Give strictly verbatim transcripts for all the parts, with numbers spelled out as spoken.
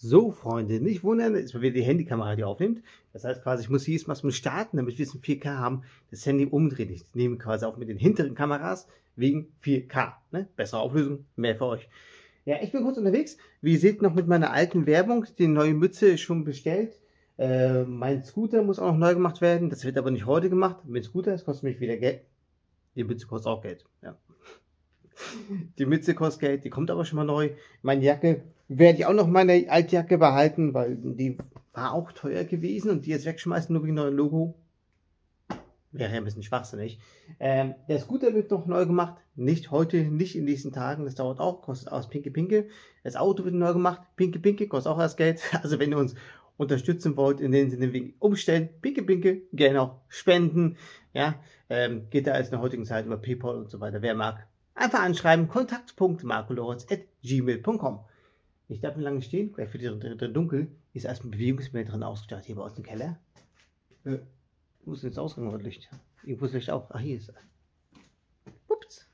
So, Freunde, nicht wundern, ist mal wieder die Handykamera, die aufnimmt. Das heißt quasi, ich muss jedes Mal starten, damit wir es in vier K haben, das Handy umdrehen. Ich nehme quasi auch mit den hinteren Kameras wegen vier K. Ne? Bessere Auflösung, mehr für euch. Ja, ich bin kurz unterwegs. Wie ihr seht, noch mit meiner alten Werbung. Die neue Mütze ist schon bestellt. Äh, mein Scooter muss auch noch neu gemacht werden. Das wird aber nicht heute gemacht. Mit Scooter, das kostet mich wieder Geld. Die Mütze kostet auch Geld. Ja. Die Mütze kostet Geld, die kommt aber schon mal neu. Meine Jacke werde ich auch noch meine alte Jacke behalten, weil die war auch teuer gewesen und die jetzt wegschmeißen, nur wegen neuen Logo. Wäre ja ein bisschen schwachsinnig. Ähm, der Scooter wird noch neu gemacht. Nicht heute, nicht in diesen Tagen. Das dauert auch, kostet aus Pinke Pinke. Das Auto wird neu gemacht. Pinke Pinke, kostet auch erst Geld. Also wenn ihr uns unterstützen wollt, in dem Sinne wegen umstellen, Pinke Pinke, gerne auch spenden. Ja, ähm, geht da als in der heutigen Zeit über PayPal und so weiter. Wer mag, einfach anschreiben, kontakt punkt marco lorenz at gmail punkt com. Ich darf nicht lange stehen, gleich wird es drin dunkel. Ist erst ein Bewegungsmelder drin ausgestattet, hier bei uns im Keller. Äh, wo ist denn das Ausgang oder Licht? Irgendwo ist Licht auch. Ach, hier ist er. Ups.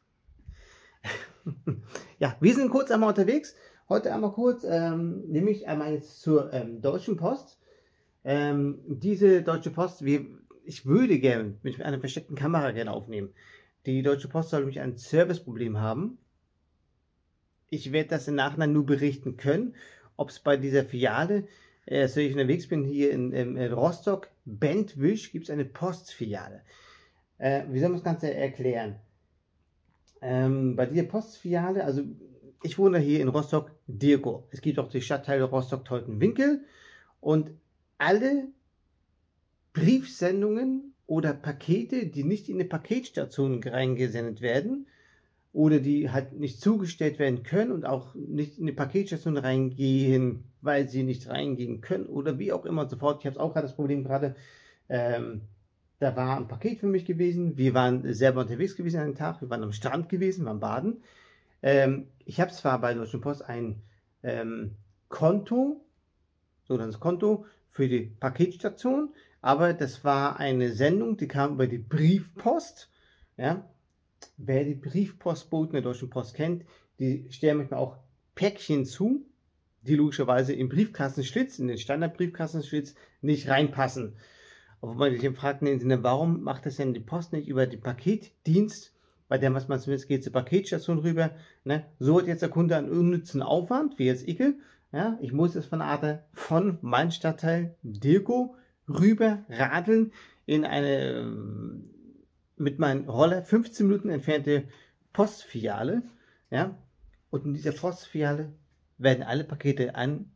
Ja, wir sind kurz einmal unterwegs. Heute einmal kurz, ähm, nämlich einmal jetzt zur ähm, Deutschen Post. Ähm, diese Deutsche Post, wir, ich würde gerne mit einer versteckten Kamera gerne aufnehmen. Die Deutsche Post soll nämlich ein Serviceproblem haben. Ich werde das im Nachhinein nur berichten können, ob es bei dieser Filiale, äh, so ich unterwegs bin, hier in, in, in Rostock, Bentwisch, gibt es eine Postfiliale. Äh, wie soll man das Ganze erklären? Ähm, bei dieser Postfiliale, also ich wohne hier in Rostock-Dirkow. Es gibt auch die Stadtteile Rostock-Teutenwinkel und alle Briefsendungen oder Pakete, die nicht in eine Paketstation reingesendet werden oder die halt nicht zugestellt werden können und auch nicht in eine Paketstation reingehen, weil sie nicht reingehen können oder wie auch immer und so fort. Ich habe es auch gerade das Problem gerade, ähm, da war ein Paket für mich gewesen, wir waren selber unterwegs gewesen an dem Tag, wir waren am Strand gewesen, waren baden. Ähm, ich habe zwar bei der Deutschen Post ein ähm, Konto, sogenanntes Konto für die Paketstation, aber das war eine Sendung, die kam über die Briefpost. Ja? Wer die Briefpostboten der Deutschen Post kennt, die stellen manchmal auch Päckchen zu, die logischerweise im Briefkastenschlitz, in den Standardbriefkastenschlitz nicht reinpassen. Obwohl man sich fragt, warum macht das denn die Post nicht über den Paketdienst, bei dem, was man zumindest geht, zur Paketstation rüber. Ne? So hat jetzt der Kunde einen unnützen Aufwand, wie jetzt ich. Ja? Ich muss jetzt von Arte von meinem Stadtteil Dirkow rüber radeln in eine mit meinem Roller fünfzehn Minuten entfernte Postfiliale. Ja? Und in dieser Postfiliale werden alle Pakete an.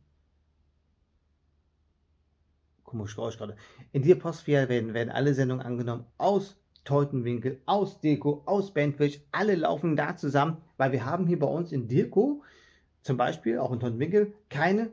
Komisch Geräusch gerade. In dieser Postfiliale werden, werden alle Sendungen angenommen aus Teutenwinkel, aus Dirkow, aus Bentwisch. Alle laufen da zusammen, weil wir haben hier bei uns in Dirkow, zum Beispiel auch in Teutenwinkel, keine.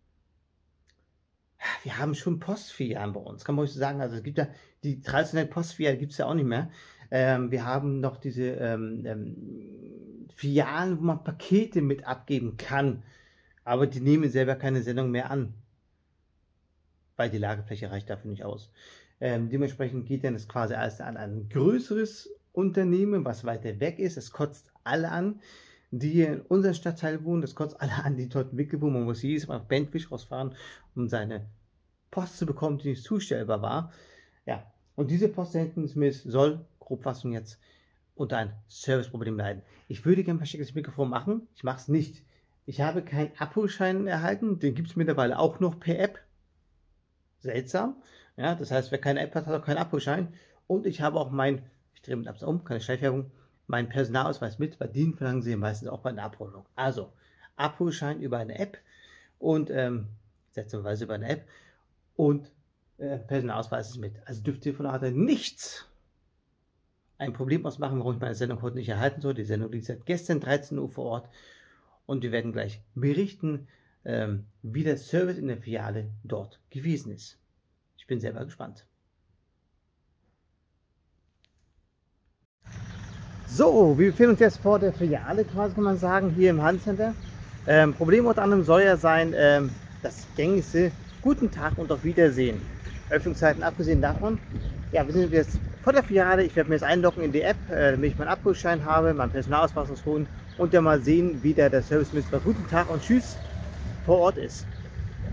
Wir haben schon Postfilialen bei uns, kann man euch so sagen. Also es gibt ja die traditionelle Postfiliale, gibt es ja auch nicht mehr. Ähm, wir haben noch diese ähm, ähm, Filialen, wo man Pakete mit abgeben kann, aber die nehmen selber keine Sendung mehr an, weil die Lagerfläche reicht dafür nicht aus. Ähm, dementsprechend geht dann das quasi alles an ein größeres Unternehmen, was weiter weg ist. Es kotzt alle an, die hier in unserem Stadtteil wohnen. Das kotzt alle an, die dort Wickel wohnen. Man muss jedes Mal nach Bentwisch rausfahren, um seine Post zu bekommen, die nicht zustellbar war. Ja, und diese Post hinten soll, Grobfassung jetzt, unter ein Serviceproblem leiden. Ich würde gerne ein verstecktes Mikrofon machen. Ich mache es nicht. Ich habe keinen Abholschein erhalten. Den gibt es mittlerweile auch noch per App. Seltsam. Ja, das heißt, wer keine App hat, hat auch keinen Abholschein. Und ich habe auch mein, ich drehe mit Apps um, keine Schleichwerbung, meinen Personalausweis mit, weil den verlangen sie meistens auch bei einer Abholung. Also, Abholschein über eine App und ähm, seltsamerweise über eine App und äh, Personalausweis ist mit. Also dürft ihr von daher nichts ein Problem ausmachen, warum ich meine Sendung heute nicht erhalten soll. Die Sendung liegt seit gestern dreizehn Uhr vor Ort und wir werden gleich berichten, ähm, wie der Service in der Filiale dort gewesen ist. Ich bin selber gespannt. So, wir befinden uns jetzt vor der Filiale, quasi kann man sagen, hier im Handelscenter. Ähm, Problem unter anderem soll ja sein, ähm, das gängigste Guten Tag und auf Wiedersehen. Öffnungszeiten abgesehen davon. Ja, wir sind jetzt vor der Filiale. Ich werde mir jetzt einloggen in die App, äh, damit ich meinen Abholschein habe, meinen Personalausweis ausholen und dann mal sehen, wie der, der Service mit bei Guten Tag und Tschüss vor Ort ist.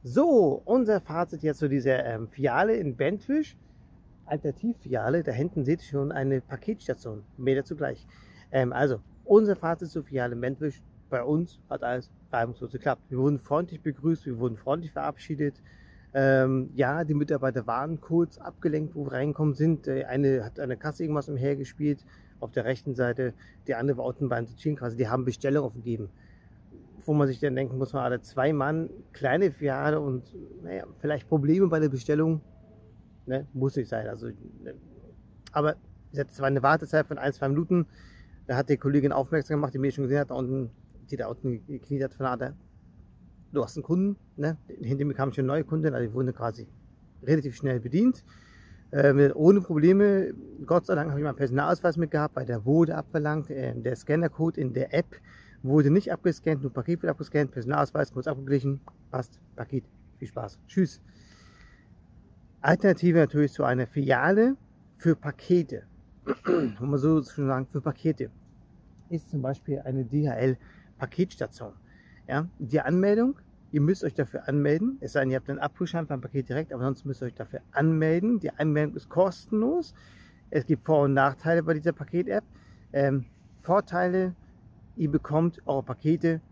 So, unser Fazit jetzt zu dieser ähm, Filiale in Bentwisch, Alternativfiliale. Da hinten seht ihr schon eine Paketstation, mehr dazu gleich. Ähm, also, unser Fazit zur Filiale in Bentwisch, bei uns hat alles reibungslos geklappt. Wir wurden freundlich begrüßt, wir wurden freundlich verabschiedet. Ähm, ja, die Mitarbeiter waren kurz abgelenkt, wo wir reingekommen sind. Der eine hat an der Kasse irgendwas umhergespielt, auf der rechten Seite. Der andere war unten beim Sortieren quasi. Die haben Bestellung aufgegeben. Wo man sich dann denken muss, man alle zwei Mann, kleine Filiale und naja, vielleicht Probleme bei der Bestellung. Ne, muss nicht sein. Also, ne. Aber es war eine Wartezeit von ein, zwei Minuten. Da hat die Kollegin aufmerksam gemacht, die mir schon gesehen hat, da unten, die da unten gekniet hat von der, du hast einen Kunden, ne? Hinter mir kam schon neue Kunden, also die wurden quasi relativ schnell bedient. Äh, ohne Probleme. Gott sei Dank habe ich meinen Personalausweis mitgehabt, weil der wurde abverlangt. Äh, der Scannercode in der App wurde nicht abgescannt, nur Paket wird abgescannt, Personalausweis kurz abgeglichen, passt, Paket, viel Spaß, tschüss. Alternative natürlich zu einer Filiale für Pakete, wo man so schon sagen, für Pakete, ist zum Beispiel eine D H L-Paketstation. Ja, die Anmeldung, ihr müsst euch dafür anmelden, es sei denn, ihr habt einen Abholschein beim Paket direkt, aber sonst müsst ihr euch dafür anmelden. Die Anmeldung ist kostenlos. Es gibt Vor- und Nachteile bei dieser Paket-App. Ähm, Vorteile: Ihr bekommt eure Pakete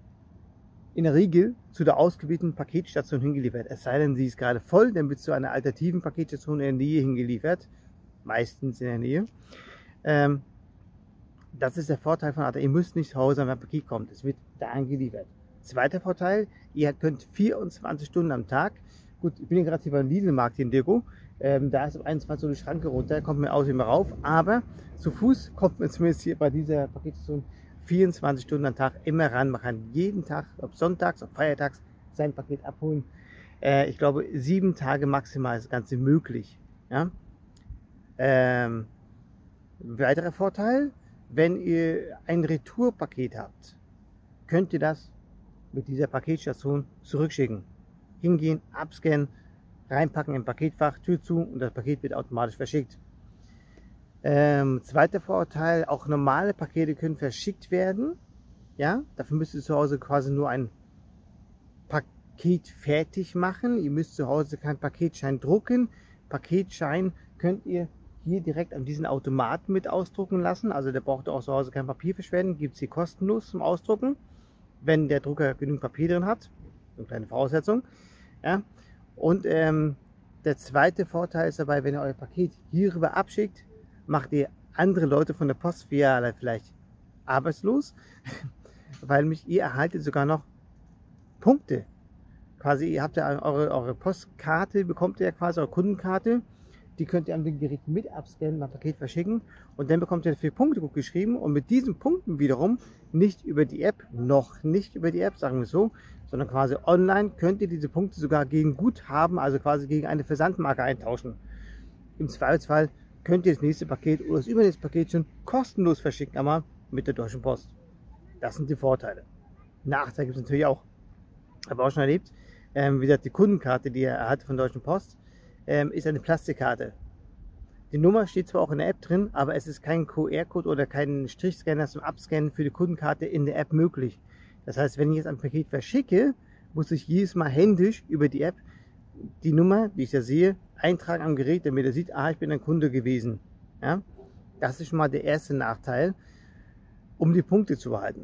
in der Regel zu der ausgewählten Paketstation hingeliefert. Es sei denn, sie ist gerade voll, dann wird zu einer alternativen Paketstation in der Nähe hingeliefert. Meistens in der Nähe. Ähm, das ist der Vorteil von Arte. Ihr müsst nicht zu Hause, wenn ein Paket kommt. Es wird dahin geliefert. Zweiter Vorteil: Ihr könnt vierundzwanzig Stunden am Tag, gut, ich bin gerade hier beim Lidl-Markt hier in Deko, ähm, da ist um einundzwanzig Uhr die Schranke runter, kommt mir aus immer rauf, aber zu Fuß kommt man zumindest hier bei dieser Paketstation vierundzwanzig Stunden am Tag immer ran. Man kann jeden Tag, ob sonntags, ob feiertags, sein Paket abholen. Äh, ich glaube, sieben Tage maximal ist das Ganze möglich. Ja? Ähm, weiterer Vorteil: Wenn ihr ein Retourpaket habt, könnt ihr das mit dieser Paketstation zurückschicken. Hingehen, abscannen, reinpacken im Paketfach, Tür zu und das Paket wird automatisch verschickt. Ähm, zweiter Vorteil: Auch normale Pakete können verschickt werden. Ja, dafür müsst ihr zu Hause quasi nur ein Paket fertig machen. Ihr müsst zu Hause keinen Paketschein drucken. Paketschein könnt ihr hier direkt an diesen Automaten mit ausdrucken lassen. Also der braucht auch zu Hause kein Papier verschwenden. Gibt es hier kostenlos zum Ausdrucken, wenn der Drucker genügend Papier drin hat. Eine kleine Voraussetzung. Ja. Und ähm, der zweite Vorteil ist dabei, wenn ihr euer Paket hierüber abschickt, macht ihr andere Leute von der Postfiliale vielleicht arbeitslos, weil mich ihr erhaltet sogar noch Punkte. Quasi, ihr habt ja eure, eure Postkarte, bekommt ihr ja quasi eure Kundenkarte, die könnt ihr an dem Gerät mit abscannen, beim Paket verschicken und dann bekommt ihr vier Punkte gut geschrieben und mit diesen Punkten wiederum nicht über die App, noch nicht über die App, sagen wir so, sondern quasi online könnt ihr diese Punkte sogar gegen Guthaben, also quasi gegen eine Versandmarke eintauschen. Im Zweifelsfall könnt ihr das nächste Paket oder das übernächste Paket schon kostenlos verschicken, aber mit der Deutschen Post. Das sind die Vorteile. Nachteile gibt es natürlich auch. Habe auch schon erlebt. Ähm, wie gesagt, die Kundenkarte, die ihr erhaltet von der Deutschen Post, ähm, ist eine Plastikkarte. Die Nummer steht zwar auch in der App drin, aber es ist kein Q R-Code oder kein Strichscanner zum Abscannen für die Kundenkarte in der App möglich. Das heißt, wenn ich jetzt ein Paket verschicke, muss ich jedes Mal händisch über die App die Nummer, die ich da sehe, eintragen am Gerät, damit er sieht, ah, ich bin ein Kunde gewesen. Ja? Das ist schon mal der erste Nachteil, um die Punkte zu behalten.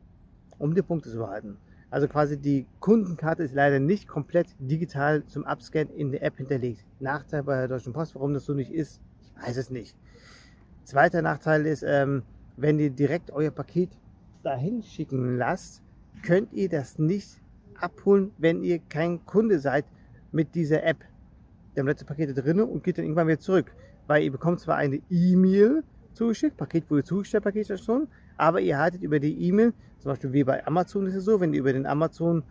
Um die Punkte zu behalten. Also quasi die Kundenkarte ist leider nicht komplett digital zum Abscannen in der App hinterlegt. Nachteil bei der Deutschen Post, warum das so nicht ist, ich weiß es nicht. Zweiter Nachteil ist, ähm, wenn ihr direkt euer Paket dahin schicken lasst, könnt ihr das nicht abholen, wenn ihr kein Kunde seid mit dieser App. Ihr habt letzte Pakete drin und geht dann irgendwann wieder zurück. Weil ihr bekommt zwar eine E-Mail zugeschickt, Paket wurde zugestellt, Paketstation, aber ihr erhaltet über die E-Mail, zum Beispiel wie bei Amazon ist es so, wenn ihr über den Amazon,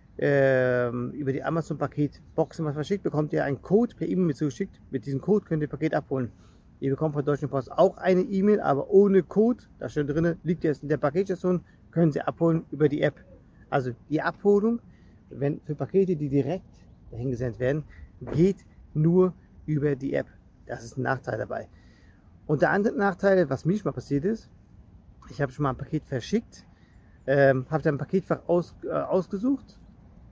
äh, über die Amazon Paketboxen was verschickt, bekommt ihr einen Code per E-Mail mit zugeschickt. Mit diesem Code könnt ihr Paket abholen. Ihr bekommt von der Deutschen Post auch eine E-Mail, aber ohne Code, da steht drin, liegt jetzt in der Paketstation, können Sie abholen über die App. Also die Abholung, wenn für Pakete, die direkt dahin gesendet werden, geht nur über die App. Das ist ein Nachteil dabei. Und der andere Nachteil, was mir schon mal passiert ist, ich habe schon mal ein Paket verschickt, ähm, habe dann ein Paketfach aus, äh, ausgesucht,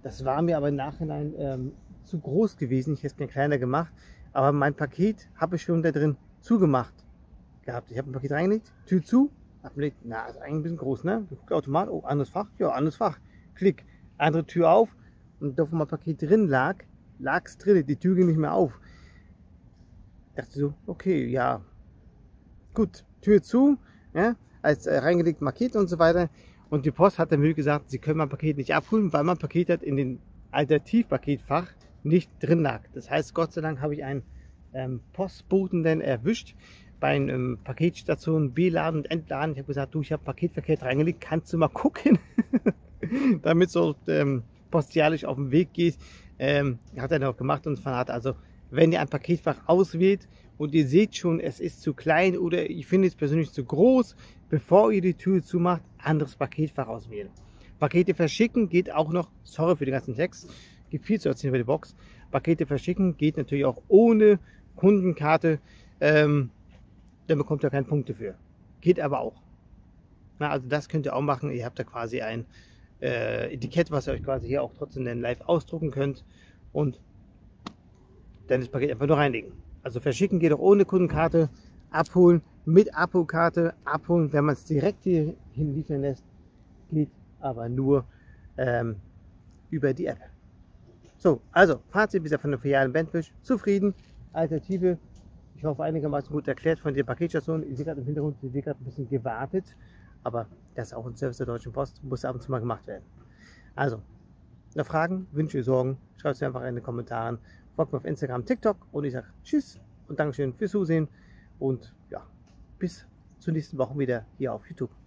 Das war mir aber im Nachhinein ähm, zu groß gewesen. Ich hätte es mir kleiner gemacht. Aber mein Paket habe ich schon da drin zugemacht gehabt. Ich habe ein Paket reingelegt, Tür zu, abgelegt. Na, ist eigentlich ein bisschen groß, ne? Ich gucke automatisch, oh, anderes Fach, ja, anderes Fach. Klick, andere Tür auf. Und da, wo mein Paket drin lag, lag es drin. Die Tür ging nicht mehr auf. Ich dachte so, okay, ja, gut, Tür zu, ja, als äh, reingelegt, markiert und so weiter. Und die Post hat dann mir gesagt, sie können mein Paket nicht abholen, weil mein Paket hat in den Alternativpaketfach nicht drin lag. Das heißt, Gott sei Dank habe ich einen ähm, Postboten dann erwischt bei einer ähm, Paketstation B-Laden und Entladen. Ich habe gesagt, du, ich habe Paketverkehr reingelegt, kannst du mal gucken, damit so ähm, postialisch auf den Weg geht. Ähm, hat er noch gemacht und hat also, wenn ihr ein Paketfach auswählt und ihr seht schon, es ist zu klein oder ich finde es persönlich zu groß, bevor ihr die Tür zumacht, anderes Paketfach auswählen. Pakete verschicken geht auch noch, sorry für den ganzen Text, gibt viel zu erzählen über die Box. Pakete verschicken geht natürlich auch ohne Kundenkarte, ähm, dann bekommt ihr keine Punkte für. Geht aber auch. Na, also das könnt ihr auch machen, ihr habt da quasi ein äh, Etikett, was ihr euch quasi hier auch trotzdem dann live ausdrucken könnt und dann das Paket einfach nur reinlegen. Also verschicken geht auch ohne Kundenkarte, abholen mit Abholkarte, abholen, wenn man es direkt hier hinliefern lässt, geht aber nur ähm, über die App. So, also Fazit wieder von der Filiale Bentwisch, zufrieden, Alternative, ich hoffe einigermaßen gut erklärt von der Paketstation. Ich sehe gerade im Hintergrund, sie wird gerade ein bisschen gewartet, aber das ist auch ein Service der Deutschen Post, muss ab und zu mal gemacht werden. Also, noch Fragen, Wünsche, Sorgen, schreibt es mir einfach in den Kommentaren. Folgt mir auf Instagram, TikTok und ich sage Tschüss und Dankeschön fürs Zusehen und ja, bis zur nächsten Woche wieder hier auf YouTube.